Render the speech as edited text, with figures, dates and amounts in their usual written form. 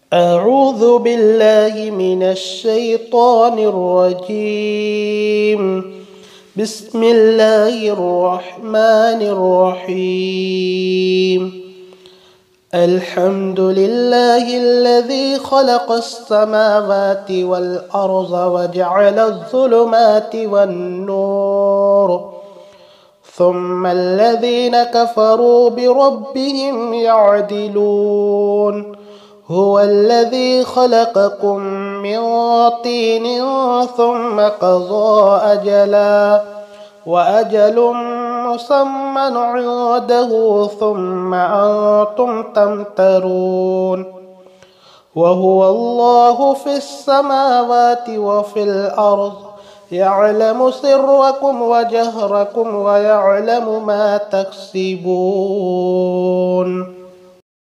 أعوذ بالله من الشيطان الرجيم. بسم الله الرحمن الرحيم. الحمد لله الذي خلق السماوات والأرض وجعل الظلمات والنور، ثم الذين كفروا بربهم يعدلون. هو الذي خلقكم من طين ثم قضى أجلا، وأجل مسمى عنده ثم أنتم تمترون. وهو الله في السماوات وفي الأرض، يعلم سركم وجهركم ويعلم ما تكسبون.